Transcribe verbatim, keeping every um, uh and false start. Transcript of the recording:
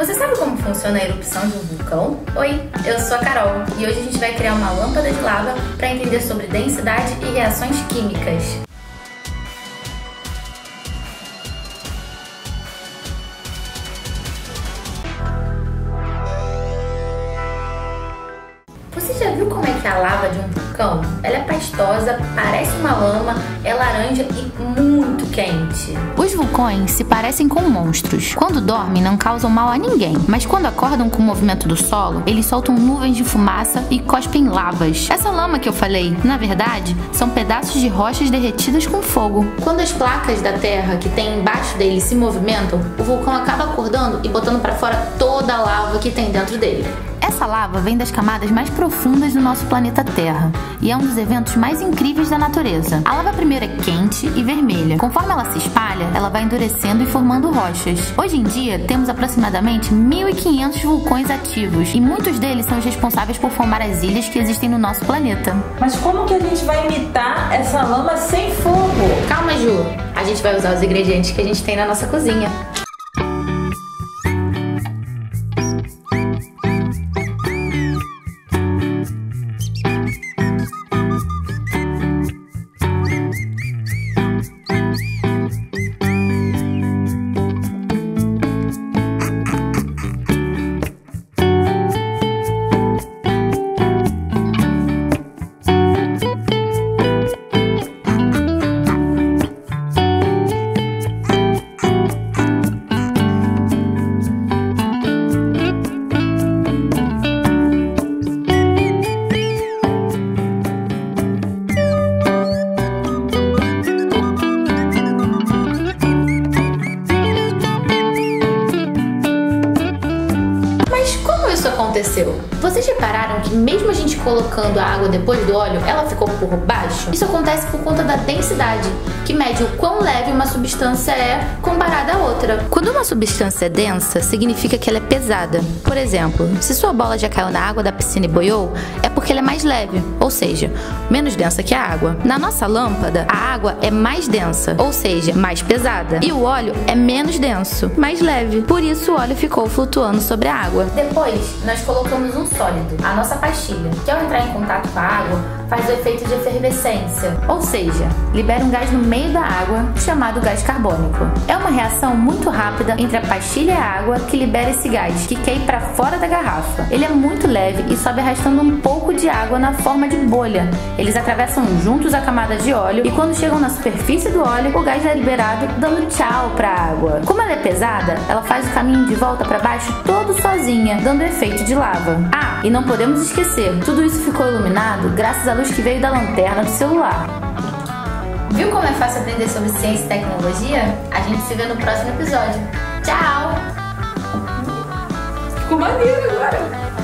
Você sabe como funciona a erupção de um vulcão? Oi, eu sou a Carol e hoje a gente vai criar uma lâmpada de lava para entender sobre densidade e reações químicas. Você já viu como é que é a lava de um vulcão? Ela é pastosa, parece uma lama, é laranja e muito quente. Os vulcões se parecem com monstros. Quando dormem não causam mal a ninguém, mas quando acordam com o movimento do solo, eles soltam nuvens de fumaça e cospem lavas. Essa lama que eu falei, na verdade, são pedaços de rochas derretidas com fogo. Quando as placas da terra que tem embaixo dele se movimentam, o vulcão acaba acordando e botando para fora toda a lava que tem dentro dele. Essa lava vem das camadas mais profundas do nosso planeta Terra e é um dos eventos mais incríveis da natureza. A lava primeiro é quente e vermelha. Conforme ela se espalha, ela vai endurecendo e formando rochas. Hoje em dia, temos aproximadamente mil e quinhentos vulcões ativos e muitos deles são os responsáveis por formar as ilhas que existem no nosso planeta. Mas como que a gente vai imitar essa lama sem fogo? Calma, Ju! A gente vai usar os ingredientes que a gente tem na nossa cozinha. Isso aconteceu. Vocês repararam que mesmo a gente colocando a água depois do óleo, ela ficou por baixo? Isso acontece por conta da densidade, que mede o quão leve uma substância é comparada a outra. Quando uma substância é densa, significa que ela é pesada. Por exemplo, se sua bola já caiu na água da piscina e boiou, é porque ela é mais leve, ou seja, menos densa que a água. Na nossa lâmpada, a água é mais densa, ou seja, mais pesada, e o óleo é menos denso, mais leve. Por isso o óleo ficou flutuando sobre a água. Depois, nós colocamos um sólido, a nossa pastilha, que ao entrar em contato com a água, faz o efeito de efervescência, ou seja, libera um gás no meio da água, chamado gás carbônico. É uma reação muito rápida entre a pastilha e a água que libera esse gás, que cai para fora da garrafa. Ele é muito leve e sobe arrastando um pouco de água na forma de bolha. Eles atravessam juntos a camada de óleo e quando chegam na superfície do óleo, o gás é liberado, dando tchau para a água. Como ela é pesada, ela faz o caminho de volta para baixo todo sozinha, dando efeito de lava. Ah, e não podemos esquecer, tudo isso ficou iluminado graças à luz que veio da lanterna do celular. Viu como é fácil aprender sobre ciência e tecnologia? A gente se vê no próximo episódio. Tchau! Ficou maneiro agora!